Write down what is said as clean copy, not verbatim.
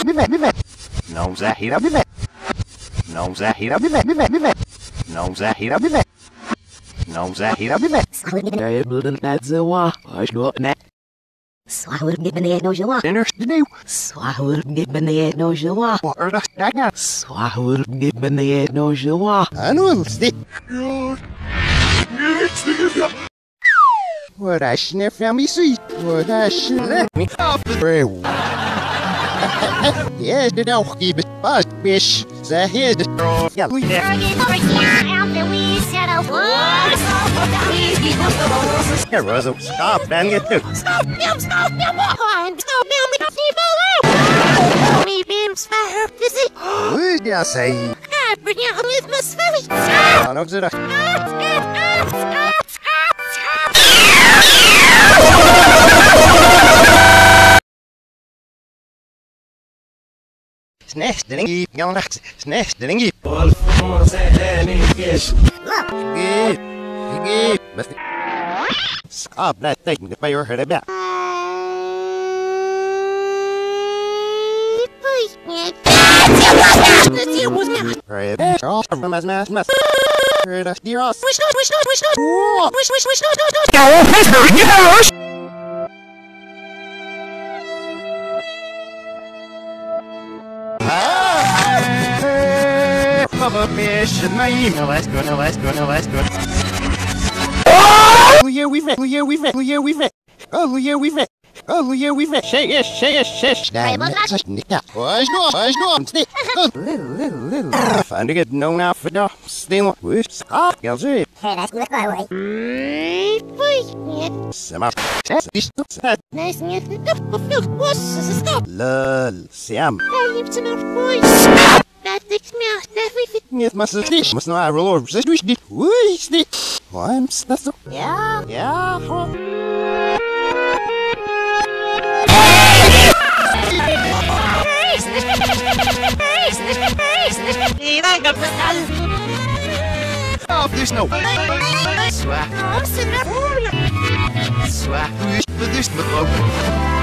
Non Zahira Bivet. Non Zahira Bivet. Non Zahira Bivet. Non Zahira Bivet. Jij moet net zo wat. Als je net. Swahur niet beneden no joa. Dinner new. Swahur niet beneden no joa. What are the daga? Swahur niet beneden no joa. Anul stick. What I sniff at me sweet. What I sniff me off the rail. Yes, the dog keep it fast, fish. The head. Yeah, we there. Here was a stop and get to. Stop him! Stop him! Me beams fire visit. Who's ya say? Bring your with my smelly. I know that. Snästringi, jag nacht. Snästringi. Best. Stop that thing by your head about. Right. All from as mass. Right, dear us. Wish not. Papa fish and my email. Let's go. Oh yeah, we've it. Oh yeah, we've it. Shish. Damn it. What's going? Stick. Little. Find to get known out for the steal. Wish. Y'all see. Hey, that's good my way. Sama. Nice and what's stop? Lol. Sam. I live to my voice. That takes me out everything. Нет, масса здесь. Мы снова роллер. Заждусь здесь. Ой, здесь. Вайм, стасу. Yeah. Oh, there's no. Swag. Swag. But there's no.